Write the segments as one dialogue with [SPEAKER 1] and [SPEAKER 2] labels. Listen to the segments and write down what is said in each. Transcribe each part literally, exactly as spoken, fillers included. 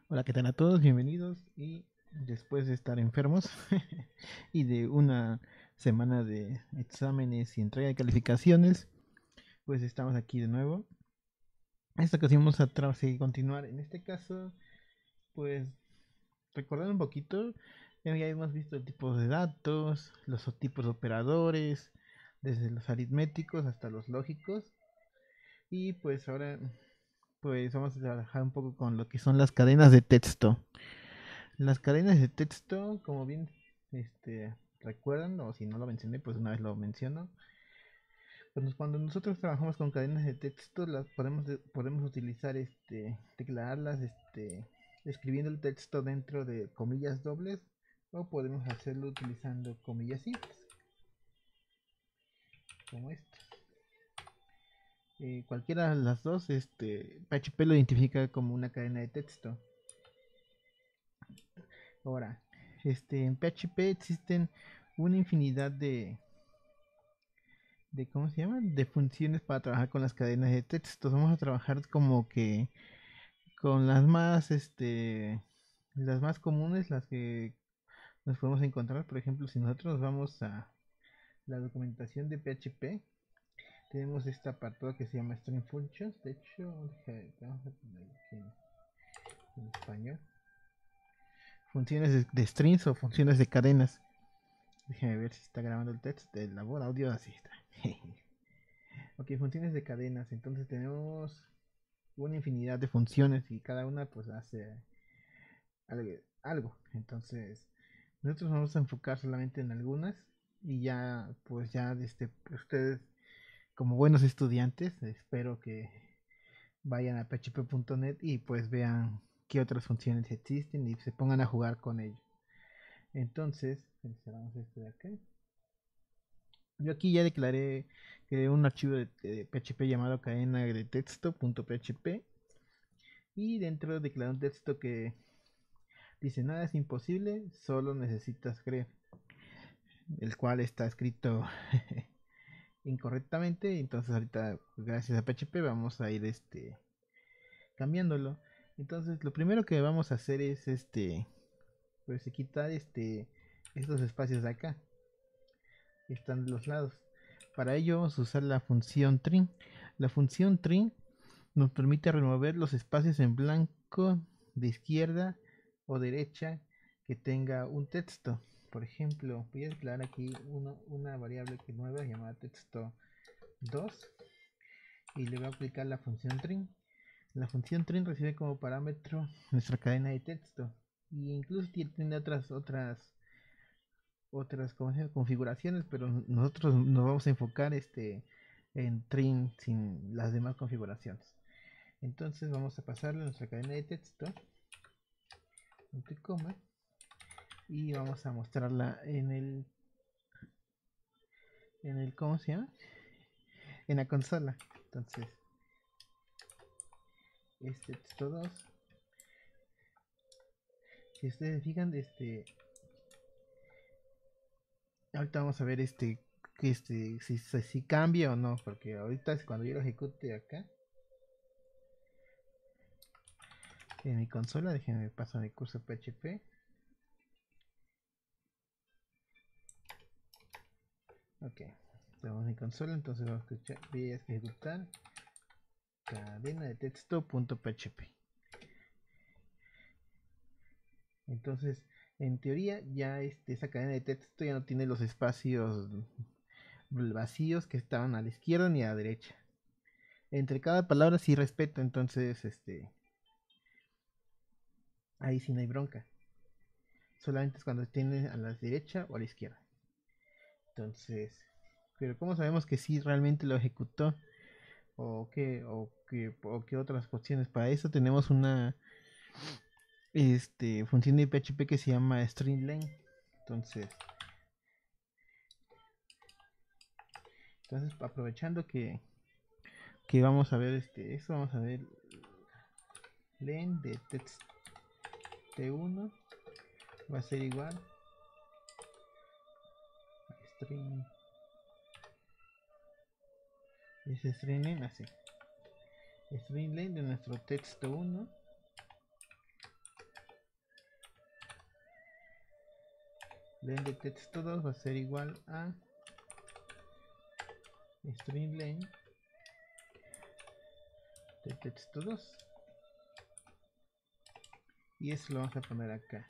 [SPEAKER 1] Hola, ¿qué tal a todos? Bienvenidos. Y después de estar enfermos y de una semana de exámenes y entrega de calificaciones, pues estamos aquí de nuevo. Esta ocasión vamos a tra- seguir continuar. En este caso, pues recordando un poquito, ya hemos visto el tipo de datos, los tipos de operadores, desde los aritméticos hasta los lógicos. Y pues ahora, pues vamos a trabajar un poco con lo que son las cadenas de texto. Las cadenas de texto, como bien este, recuerdan, o si no lo mencioné, pues una vez lo menciono. Cuando, cuando nosotros trabajamos con cadenas de texto, las podemos, podemos utilizar, este, declararlas, este, escribiendo el texto dentro de comillas dobles, o podemos hacerlo utilizando comillas simples, como esta. Eh, cualquiera de las dos, este, P H P lo identifica como una cadena de texto. Ahora, este, en P H P existen una infinidad de, de ¿cómo se llama? De funciones para trabajar con las cadenas de texto. Vamos a trabajar como que con las más, este, las más comunes, las que nos podemos encontrar. Por ejemplo, si nosotros vamos a la documentación de P H P, tenemos este apartado que se llama String Functions. De hecho, vamos a poner aquí en, en español. Funciones de, de strings o funciones de cadenas. Déjame ver si está grabando el texto. El labor audio, así está. Ok, funciones de cadenas. Entonces tenemos una infinidad de funciones y cada una pues hace algo, algo. Entonces nosotros vamos a enfocar solamente en algunas y ya pues ya este, ustedes como buenos estudiantes espero que vayan a p h p punto net y pues vean qué otras funciones existen y se pongan a jugar con ello. Entonces, cerramos esto de acá. Yo aquí ya declaré que un archivo de, de P H P llamado cadena de texto.php y dentro declaré un texto que dice nada es imposible, solo necesitas creer, el cual está escrito incorrectamente, entonces ahorita gracias a P H P vamos a ir este cambiándolo. Entonces lo primero que vamos a hacer es este pues quitar este estos espacios de acá que están de los lados. Para ello vamos a usar la función trim. La función trim nos permite remover los espacios en blanco de izquierda o derecha que tenga un texto. Por ejemplo, voy a declarar aquí uno, una variable que nueva llamada texto dos y le voy a aplicar la función trim. La función trim recibe como parámetro nuestra cadena de texto y incluso tiene otras otras otras configuraciones, pero nosotros nos vamos a enfocar este en trim sin las demás configuraciones. Entonces vamos a pasarle a nuestra cadena de texto, entre coma, y vamos a mostrarla en el, en el, ¿cómo se llama? En la consola. Entonces, este texto dos, si ustedes fijan, este, ahorita vamos a ver este, que este, si, si, si cambia o no, porque ahorita es cuando yo lo ejecute acá en mi consola, déjenme pasar mi curso P H P. Ok, tenemos mi consola, entonces vamos a escuchar, voy a ejecutar cadena de texto.php. Entonces, en teoría, ya este, esa cadena de texto ya no tiene los espacios vacíos que estaban a la izquierda ni a la derecha. Entre cada palabra sí respeto, entonces este ahí sí no hay bronca. Solamente es cuando tiene a la derecha o a la izquierda. Entonces, pero ¿cómo sabemos que sí realmente lo ejecutó? O qué, o qué, o qué otras cuestiones. Para eso tenemos una este, función de P H P que se llama string Entonces, entonces aprovechando que, que vamos a ver este, eso, vamos a ver len de text T uno va a ser igual a string, es string len así, string len de nuestro texto uno len de texto dos va a ser igual a string len de texto dos, y eso lo vamos a poner acá.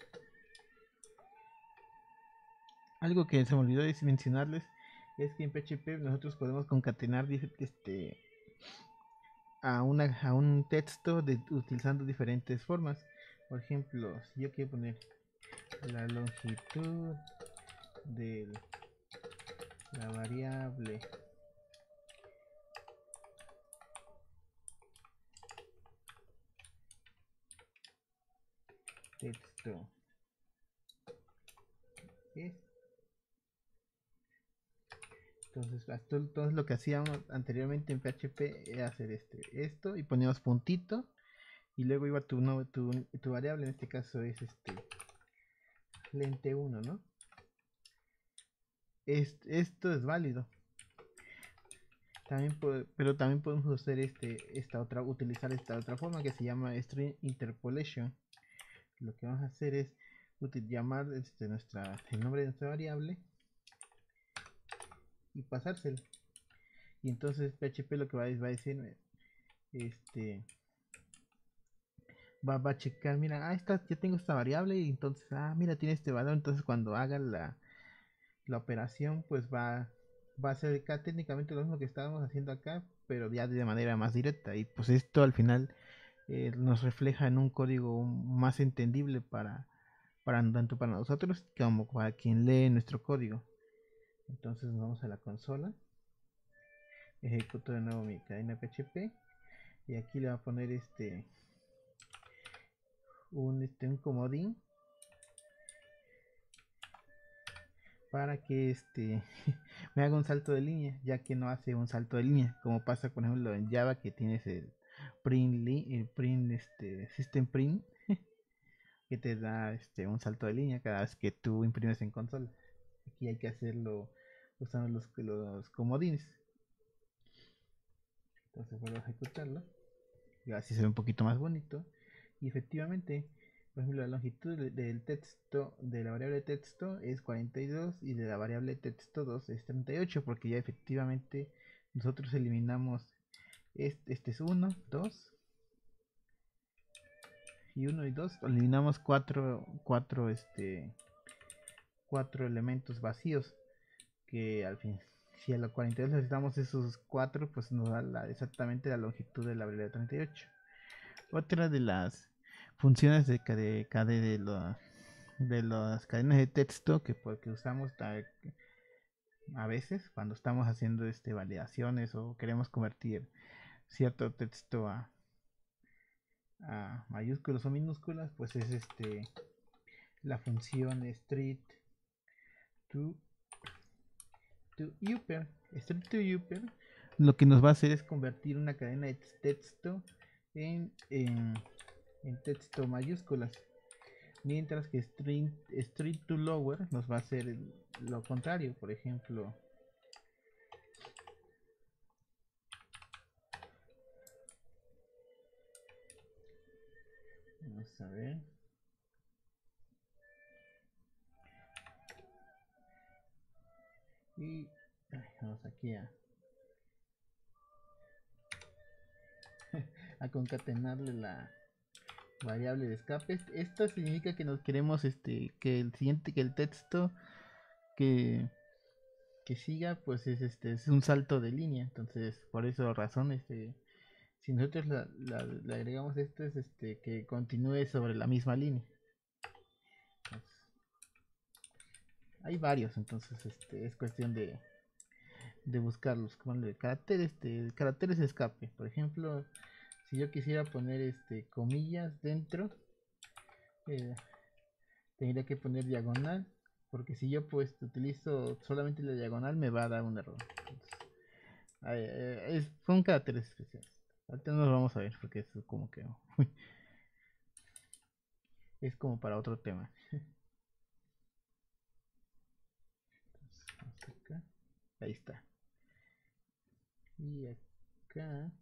[SPEAKER 1] Algo que se me olvidó de mencionarles es que en P H P nosotros podemos concatenar este, a, una, a un texto de, utilizando diferentes formas. Por ejemplo, si yo quiero poner la longitud de la variable texto es, entonces hasta todo lo que hacíamos anteriormente en P H P era hacer este esto y poníamos puntito y luego iba tu, no, tu, tu variable, en este caso es este lente uno, ¿no? Es, esto es válido. También puede, pero también podemos hacer este, esta otra, utilizar esta otra forma que se llama string interpolation. Lo que vamos a hacer es llamar este, nuestra, el nombre de nuestra variable y pasárselo. Y entonces P H P lo que va a, va a decir, este, va, va a checar, mira, ah, esta, ya tengo esta variable y entonces, ah, mira, tiene este valor. Entonces cuando haga la, la operación, pues va, va a ser acá técnicamente lo mismo que estábamos haciendo acá, pero ya de manera más directa. Y pues esto al final eh, nos refleja en un código más entendible para, para tanto para nosotros como para quien lee nuestro código. Entonces nos vamos a la consola, ejecuto de nuevo mi cadena P H P y aquí le voy a poner este un, este, un comodín para que este me haga un salto de línea, ya que no hace un salto de línea como pasa por ejemplo en Java, que tienes el print, el print este system print que te da este un salto de línea cada vez que tú imprimes en consola. Aquí hay que hacerlo usando los, los comodines. Entonces vuelvo a ejecutarlo y así se ve un poquito más bonito. Y efectivamente, por ejemplo, la longitud del texto de la variable texto es cuarenta y dos y de la variable texto dos es treinta y ocho, porque ya efectivamente nosotros eliminamos este, este es uno, dos y uno y dos, eliminamos cuatro, cuatro, este, cuatro elementos vacíos que al fin, si a los cuarenta y dos necesitamos esos cuatro, pues nos da la, exactamente la longitud de la variable treinta y ocho. Otra de las funciones de, de, de, de, lo, de las cadenas de texto que, pues, que usamos a veces cuando estamos haciendo este, validaciones o queremos convertir cierto texto a, a mayúsculas o minúsculas, pues es este la función street to, to upper. Street to upper lo que nos va a hacer es convertir una cadena de texto en, en, en texto mayúsculas, mientras que string, street to lower nos va a hacer el, lo contrario. Por ejemplo, vamos a ver, y ay, vamos aquí a a concatenarle la variable de escape. Esto significa que nos queremos este que el siguiente, que el texto que que siga pues es este es un salto de línea. Entonces por esa razón este si nosotros la, la, le agregamos esto es este que continúe sobre la misma línea. Entonces, hay varios, entonces este es cuestión de de buscarlos como el carácter este caracteres de escape. Por ejemplo, si yo quisiera poner este comillas dentro, eh, tendría que poner diagonal, porque si yo pues utilizo solamente la diagonal me va a dar un error. Entonces, eh, es, son caracteres especiales. Ahorita no lo vamos a ver porque es como que es como para otro tema. Entonces, acá. Ahí está. Y acá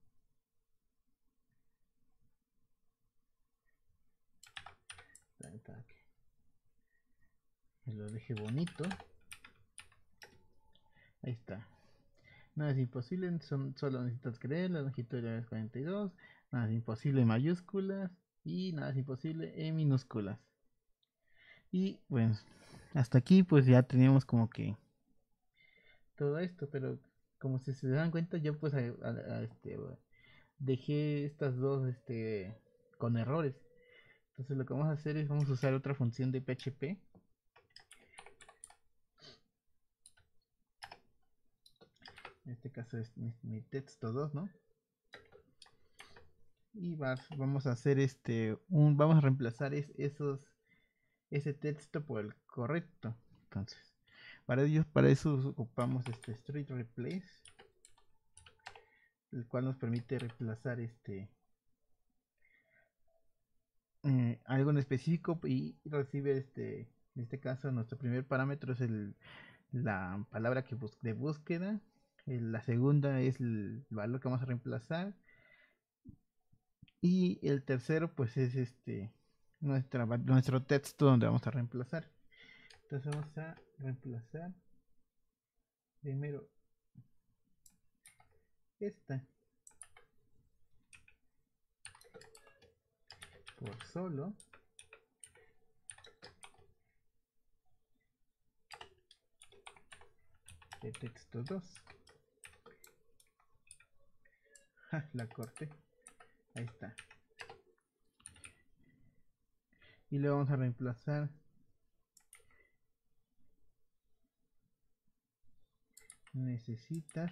[SPEAKER 1] está, está aquí. que lo deje bonito. Ahí está. Nada es imposible, son, solo necesitas creer, la longitud es cuarenta y dos, nada es imposible en mayúsculas y nada es imposible en minúsculas. Y bueno, hasta aquí pues ya teníamos como que todo esto, pero como si se dan cuenta yo pues a, a, a este, dejé estas dos este, con errores. Entonces lo que vamos a hacer es vamos a usar otra función de P H P. En este caso es mi, mi texto dos, ¿no? Y va, vamos a hacer este un vamos a reemplazar es, esos ese texto por el correcto. Entonces, para ello para eso ocupamos este string replace, el cual nos permite reemplazar este eh, algo en específico y recibe este en este caso nuestro primer parámetro es el la palabra que bus de búsqueda, el, la segunda es el valor que vamos a reemplazar y el tercero pues es este nuestra, nuestro texto donde vamos a reemplazar. Entonces vamos a reemplazar primero esta por solo de texto dos. Ja, la corte. Ahí está. Y le vamos a reemplazar necesitas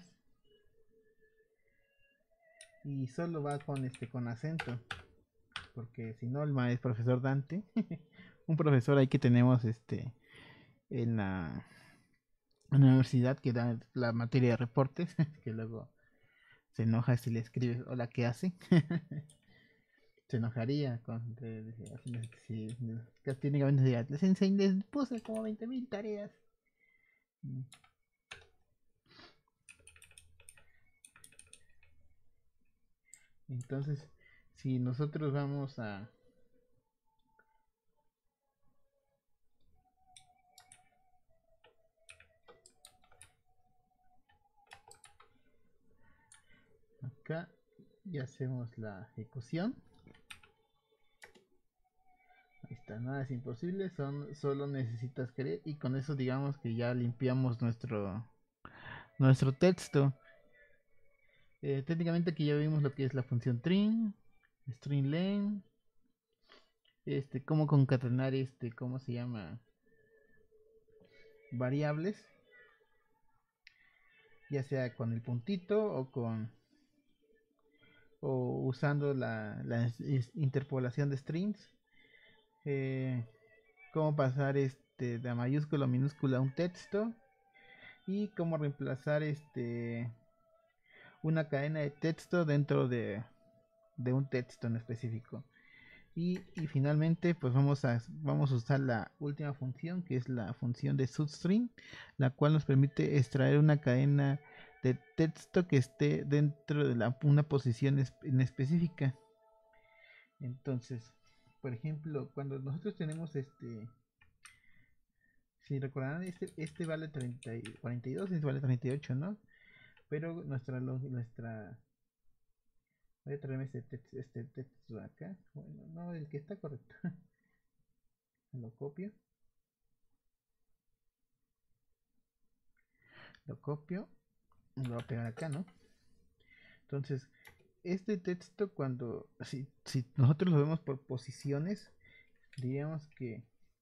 [SPEAKER 1] y solo va con este con acento porque si no el maestro profesor Dante un profesor ahí que tenemos este en la, en la universidad que da la materia de reportes que luego se enoja si le escribes hola qué hace. Se enojaría con de, de, de, si técnicamente diría les enseñé les puse como veinte mil tareas. Entonces si nosotros vamos a acá y hacemos la ejecución. Ahí está, nada es imposible, son, solo necesitas querer y con eso digamos que ya limpiamos nuestro nuestro texto. Eh, técnicamente aquí ya vimos lo que es la función trim, string len, este, cómo concatenar este, cómo se llama, variables, ya sea con el puntito o con o usando la, la interpolación de strings, eh, cómo pasar este de mayúscula a minúscula un texto y cómo reemplazar este una cadena de texto dentro de, de un texto en específico. Y, y finalmente pues vamos a, vamos a usar la última función que es la función de substring, la cual nos permite extraer una cadena de texto que esté dentro de la, una posición es, en específica. Entonces, por ejemplo, cuando nosotros tenemos este, si recordarán, este, este vale treinta, cuarenta y dos, este vale treinta y ocho, ¿no? Pero nuestra, nuestra voy a traerme este texto, este texto de acá. Bueno, no, el que está correcto. Lo copio. Lo copio. Y lo voy a pegar acá, ¿no? Entonces, este texto cuando, si, si nosotros lo vemos por posiciones, diríamos que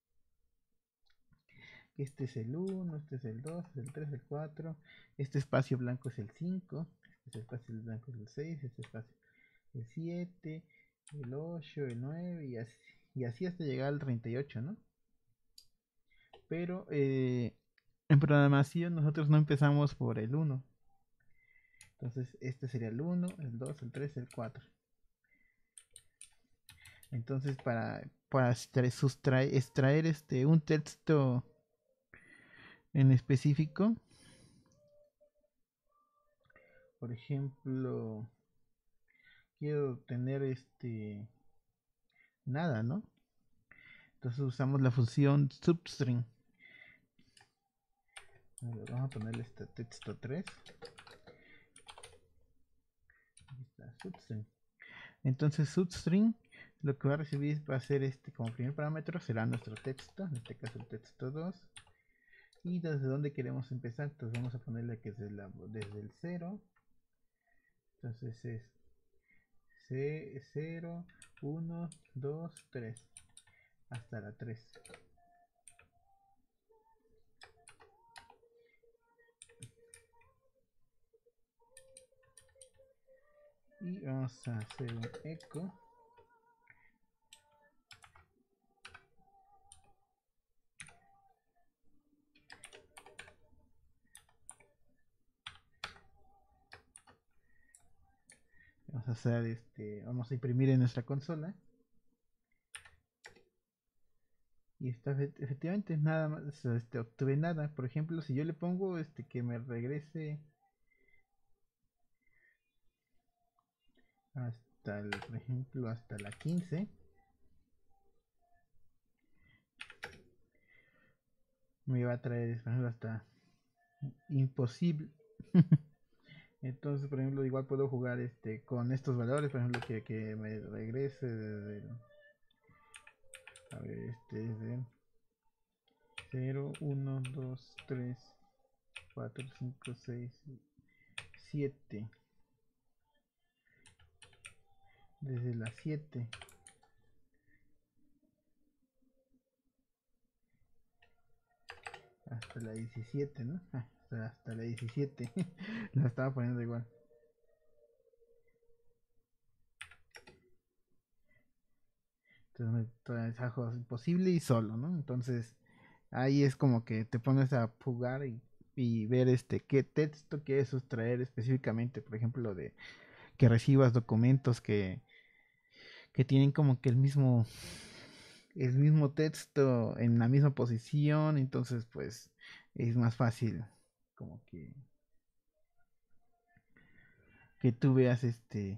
[SPEAKER 1] este es el uno, este es el dos, el tres, el cuatro, este espacio blanco es el cinco, este espacio blanco es el seis, este espacio el siete, el ocho, el nueve y así, y así hasta llegar al treinta y ocho, ¿no? Pero eh, en programación nosotros no empezamos por el uno. Entonces este sería el uno, el dos, el tres, el cuatro. Entonces para, para sustraer, extraer este, un texto en específico, por ejemplo, quiero tener este nada, ¿no? Entonces usamos la función substring. Vamos a ponerle este texto tres. Aquí está, substring. Entonces substring lo que va a recibir va a ser este como primer parámetro será nuestro texto, en este caso el texto dos. Y desde dónde queremos empezar, entonces vamos a ponerle que desde, la, desde el cero. Entonces es C cero, uno, dos, tres hasta la tres. Y vamos a hacer un eco. Vamos a hacer este, vamos a imprimir en nuestra consola. Y está efectivamente nada más, este, obtuve nada. Por ejemplo, si yo le pongo este que me regrese hasta el, por ejemplo, hasta la quince, me va a traer, por ejemplo, hasta imposible. Entonces, por ejemplo, igual puedo jugar este con estos valores, por ejemplo, que, que me regrese desde el, a ver, este es de cero, uno, dos, tres, cuatro, cinco, seis, siete. Desde las siete hasta la diecisiete, ¿no? Ah, hasta, hasta la diecisiete. La estaba poniendo igual. Entonces, es imposible y solo, ¿no? Entonces, ahí es como que te pones a jugar y, y ver este qué texto quieres sustraer específicamente, por ejemplo, de que recibas documentos que, que tienen como que el mismo el mismo texto en la misma posición, entonces pues es más fácil como que que tú veas este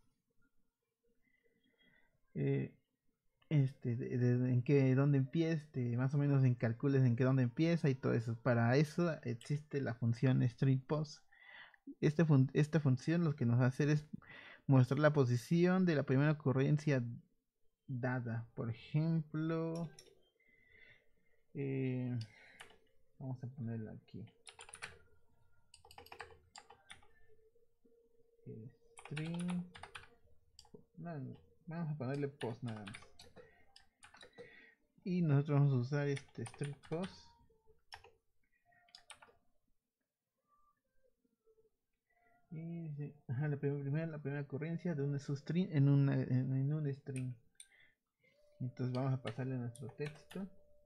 [SPEAKER 1] eh, este de, de, en qué dónde empieza, este, más o menos en calcules en qué dónde empieza y todo eso. Para eso existe la función string_pos. Este fun esta función lo que nos va a hacer es mostrar la posición de la primera ocurrencia dada. Por ejemplo, eh, vamos a ponerla aquí. String. No, no, vamos a ponerle post nada más. Y nosotros vamos a usar este string post. Y dice, ajá, la primera, la primera ocurrencia de un substring en, una, en, en un string. Entonces vamos a pasarle nuestro texto.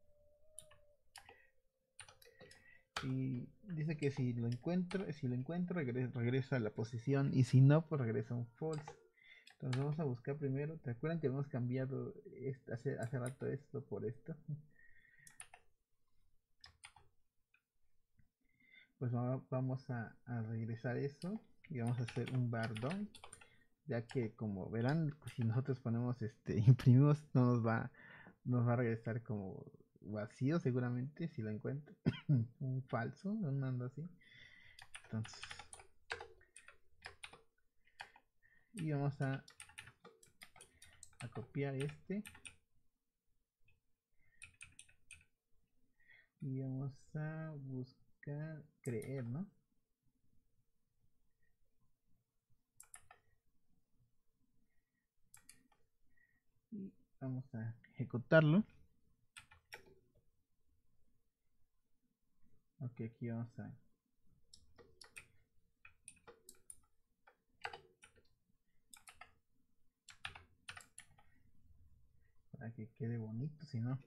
[SPEAKER 1] Y dice que si lo encuentro, si lo encuentro regresa, regresa a la posición, y si no, pues regresa un false. Entonces vamos a buscar primero. ¿Te acuerdan que hemos cambiado este, hace, hace rato esto por esto? Pues vamos a, a regresar eso y vamos a hacer un bar down, ya que como verán, si nosotros ponemos este imprimimos, no nos va nos va a regresar como vacío seguramente si lo encuentro. Un falso, un mando así. Entonces, y vamos a a copiar este y vamos a buscar creer, ¿no? Y vamos a ejecutarlo. Ok, aquí vamos a para que quede bonito, si no.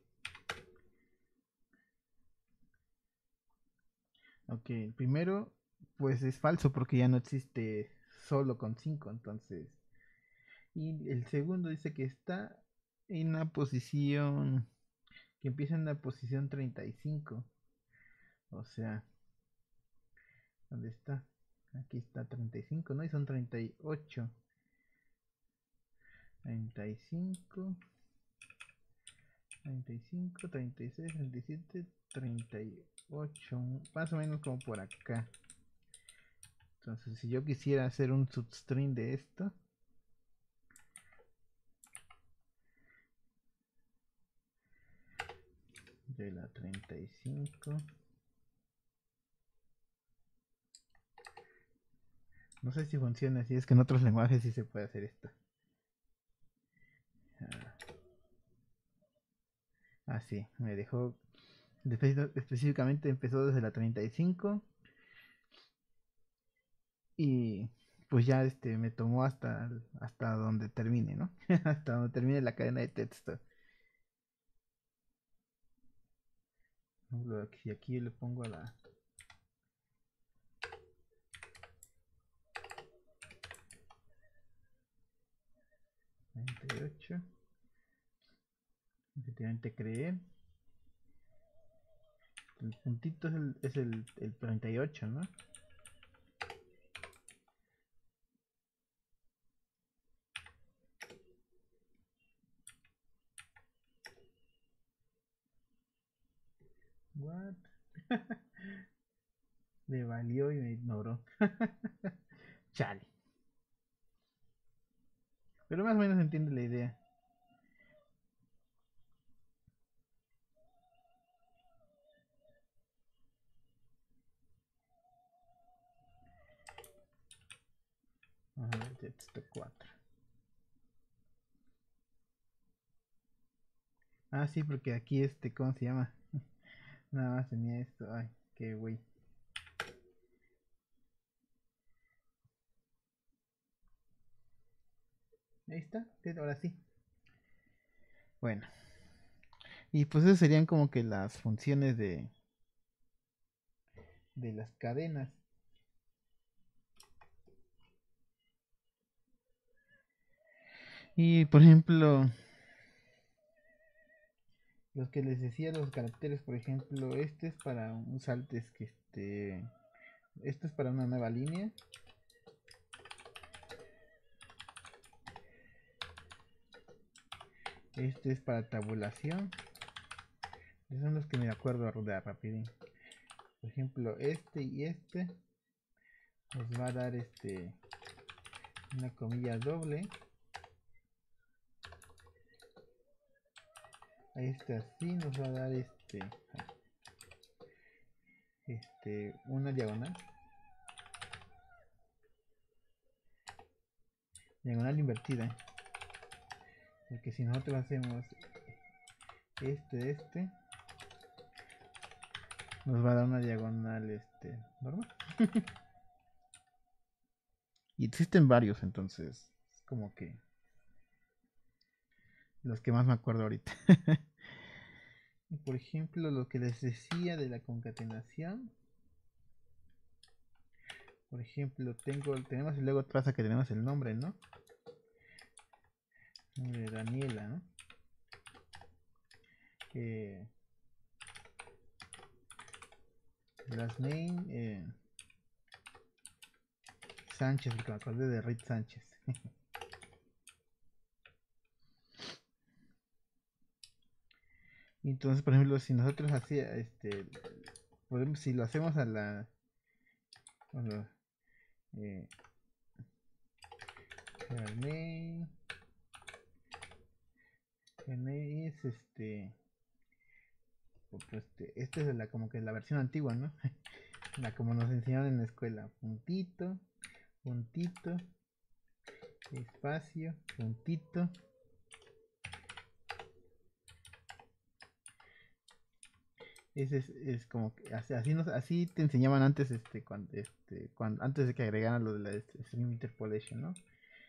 [SPEAKER 1] Ok, primero pues es falso porque ya no existe solo con cinco, entonces. Y el segundo dice que está en una posición que empieza en la posición treinta y cinco. O sea, ¿dónde está? Aquí está treinta y cinco, ¿no? Y son treinta y ocho. treinta y cinco. treinta y cinco, treinta y seis, treinta y siete, treinta y ocho, más o menos como por acá. Entonces, si yo quisiera hacer un substring de esto, de la treinta y cinco, no sé si funciona así, es que en otros lenguajes sí se puede hacer esto. Ah, sí, me dejó, específicamente empezó desde la treinta y cinco y pues ya este me tomó hasta, hasta donde termine, ¿no? Hasta donde termine la cadena de texto. Si aquí le pongo a la treinta y ocho, efectivamente creé. El puntito es el, es el, el treinta y ocho, ¿no? What? Le valió y me ignoró. Chale. Pero más o menos entiende la idea. Vamos a ver, texto cuatro. Ah, sí, porque aquí este, ¿cómo se llama? Nada más tenía esto. Ay, qué güey. Ahí está, ahora sí. Bueno. Y pues esas serían como que las funciones de, de las cadenas. Y por ejemplo, los que les decía los caracteres, por ejemplo, este es para un salto, es que este, esto es para una nueva línea. Este es para tabulación. Esos son los que me acuerdo de rapidín. Por ejemplo, este y este nos va a dar este una comilla doble. A este así nos va a dar este este una diagonal. Diagonal invertida. Porque si nosotros hacemos este, este, nos va a dar una diagonal este normal. Y existen varios, entonces es como que los que más me acuerdo ahorita. Y por ejemplo, lo que les decía de la concatenación. Por ejemplo, tengo, tenemos y luego pasa que tenemos el nombre, ¿no? De Daniela, ¿no? Eh, last name eh, Sánchez, porque me acordé de Rick Sánchez. Entonces, por ejemplo, si nosotros hacía, este, podemos, si lo hacemos a la, a la eh, name, name es este, pues, este, este es la, como que la versión antigua, ¿no? La como nos enseñaron en la escuela, puntito, puntito, espacio, puntito. Ese es, es como que así, así, nos, así te enseñaban antes, este, cuando, este, cuando, antes de que agregaran lo de la este, string interpolation, ¿no?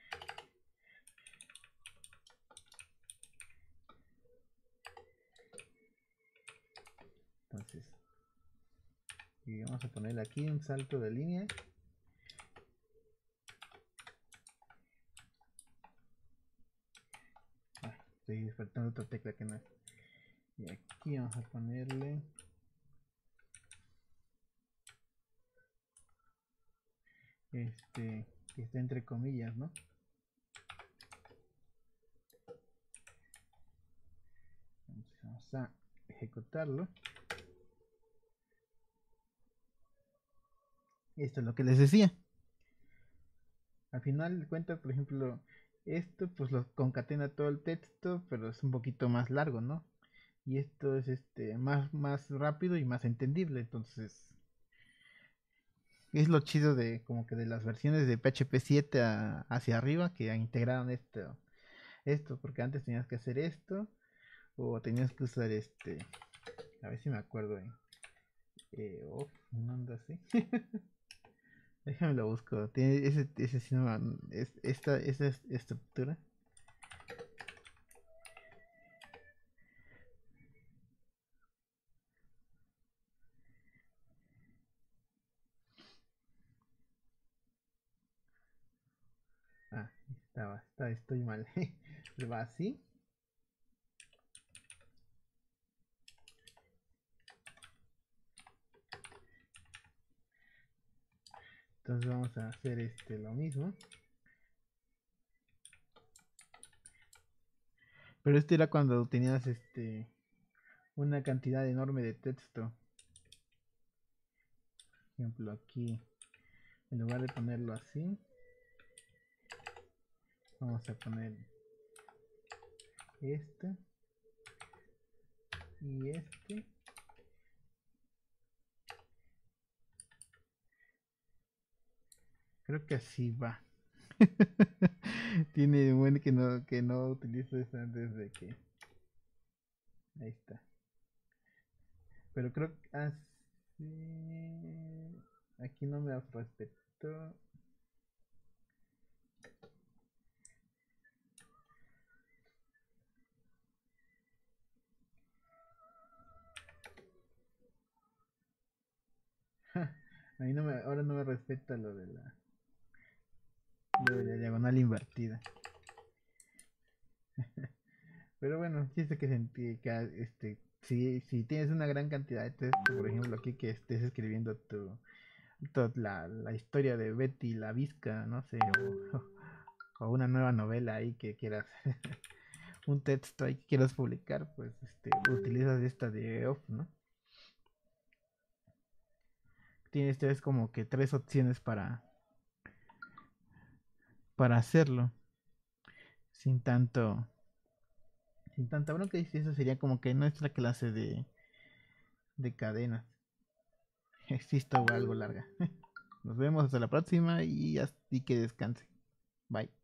[SPEAKER 1] Entonces, y vamos a ponerle aquí un salto de línea. Ah, estoy despertando otra tecla que no es. Y aquí vamos a ponerle este, que está entre comillas, ¿no? Vamos a ejecutarlo. Esto es lo que les decía. Al final de cuentas, por ejemplo, esto pues lo concatena todo el texto, pero es un poquito más largo, ¿no? Y esto es este más, más rápido y más entendible. Entonces, es lo chido de como que de las versiones de P H P siete a- hacia arriba que integraron esto, esto, porque antes tenías que hacer esto, o tenías que usar este, a ver si me acuerdo, eh, eh, oh, no ando así. Déjame lo busco. Tiene ese, ese sí no me- es- esta, esa es- estructura. Ah, estaba, está, estoy mal. Pero va así. Entonces vamos a hacer este lo mismo. Pero este era cuando tenías este una cantidad enorme de texto. Por ejemplo, aquí, en lugar de ponerlo así, vamos a poner este y este. Creo que así va. Tiene un buen que no, que no utilizo esto antes de que. Ahí está. Pero creo que así. Aquí no me respetó. Ahí no me, ahora no me respeta lo de la, lo de la diagonal invertida. Pero bueno, chiste que sentí que ah, este, si, si tienes una gran cantidad de texto, por ejemplo, aquí que estés escribiendo tu, tu- la, la historia de Betty la Visca, no sé, o, o una nueva novela ahí que quieras, un texto ahí que quieras publicar, pues este, utilizas esta de off, ¿no? Tienes tres como que tres opciones para, para hacerlo, sin tanto, sin tanta bronca, y eso sería como que nuestra clase de, de cadenas. Existe algo larga. Nos vemos hasta la próxima y, y que descanse. Bye.